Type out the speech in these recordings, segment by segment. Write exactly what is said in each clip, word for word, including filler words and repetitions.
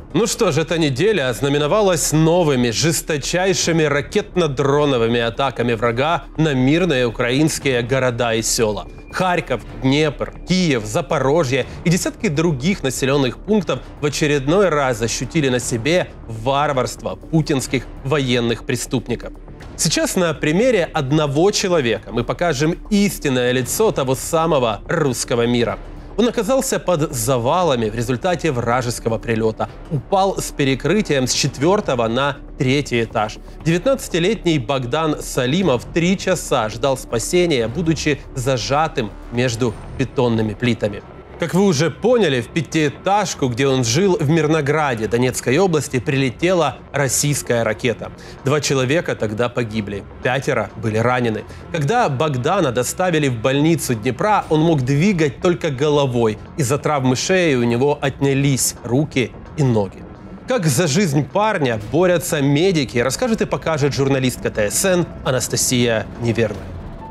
Ну что же, эта неделя ознаменовалась новыми, жесточайшими ракетно-дроновыми атаками врага на мирные украинские города и села. Харьков, Днепр, Киев, Запорожье и десятки других населенных пунктов в очередной раз ощутили на себе варварство путинских военных преступников. Сейчас на примере одного человека мы покажем истинное лицо того самого русского мира. Он оказался под завалами в результате вражеского прилета. Упал с перекрытием с четвертого на третий этаж. девятнадцатилетний Богдан Салимов три часа ждал спасения, будучи зажатым между бетонными плитами. Как вы уже поняли, в пятиэтажку, где он жил в Мирнограде Донецкой области, прилетела российская ракета. Два человека тогда погибли, пятеро были ранены. Когда Богдана доставили в больницу Днепра, он мог двигать только головой. Из-за травмы шеи у него отнялись руки и ноги. Как за жизнь парня борются медики, расскажет и покажет журналистка ТСН Анастасия Неверная.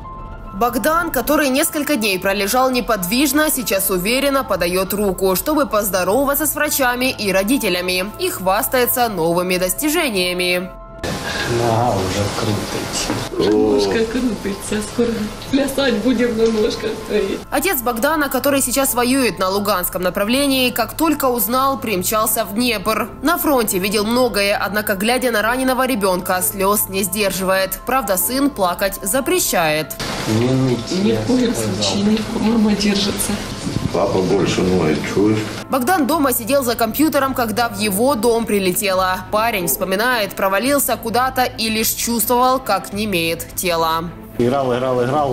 Богдан, который несколько дней пролежал неподвижно, сейчас уверенно подает руку, чтобы поздороваться с врачами и родителями, и хвастается новыми достижениями. Нога уже крутится. Ножка крутится, скоро плясать будем на ножках твоих. Отец Богдана, который сейчас воюет на Луганском направлении, как только узнал, примчался в Днепр. На фронте видел многое, однако, глядя на раненого ребенка, слез не сдерживает. Правда, сын плакать запрещает. Не ныть, Ни в коем случае, мама держится. Папа больше ноет, чуешь? Богдан дома сидел за компьютером, когда в его дом прилетело. Парень вспоминает, провалился куда-то и лишь чувствовал, как немеет тело. Играл, играл, играл.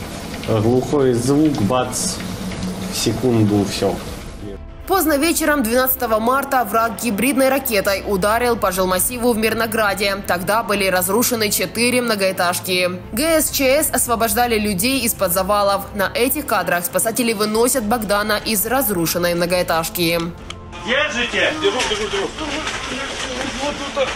Глухой звук, бац, секунду, все. Поздно вечером двенадцатого марта враг гибридной ракетой ударил по жилмассиву в Мирнограде. Тогда были разрушены четыре многоэтажки. ГСЧС освобождали людей из-под завалов. На этих кадрах спасатели выносят Богдана из разрушенной многоэтажки. Держите! Держу, держу, держу. Вот тут.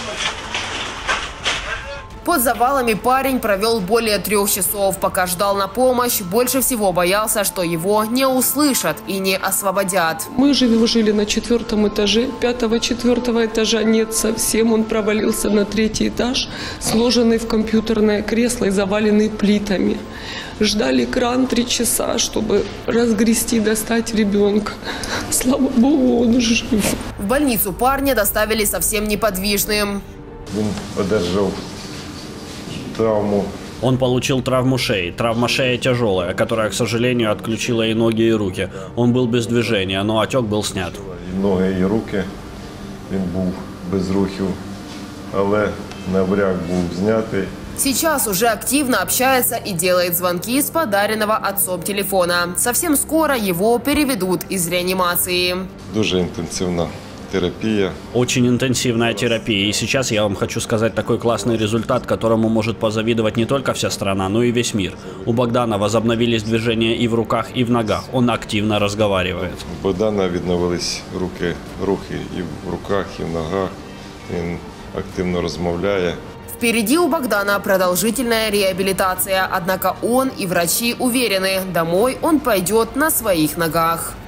Под завалами парень провел более трех часов, пока ждал на помощь. Больше всего боялся, что его не услышат и не освободят. Мы жили, жили на четвертом этаже, пятого, четвертого этажа нет совсем. Он провалился на третий этаж, сложенный в компьютерное кресло и заваленный плитами. Ждали кран три часа, чтобы разгрести, достать ребенка. Слава богу, он жив. В больницу парня доставили совсем неподвижным. Он одержал травму. Он получил травму шеи. Травма шеи тяжелая, которая, к сожалению, отключила и ноги, и руки. Он был без движения, но отек был снят. І ноги, і руки. Він був без рухів, але набряк був знятий. Сейчас уже активно общается и делает звонки с подаренного отцом телефона. Совсем скоро его переведут из реанимации. Дуже інтенсивна терапия. Очень интенсивная терапия. И сейчас я вам хочу сказать такой классный результат, которому может позавидовать не только вся страна, но и весь мир. У Богдана возобновились движения и в руках, и в ногах. Он активно разговаривает. У Богдана відновились руки, рухи і в руках, і в ногах. Він активно розмовляє. Впереди у Богдана продолжительная реабилитация. Однако он и врачи уверены, домой он пойдет на своих ногах.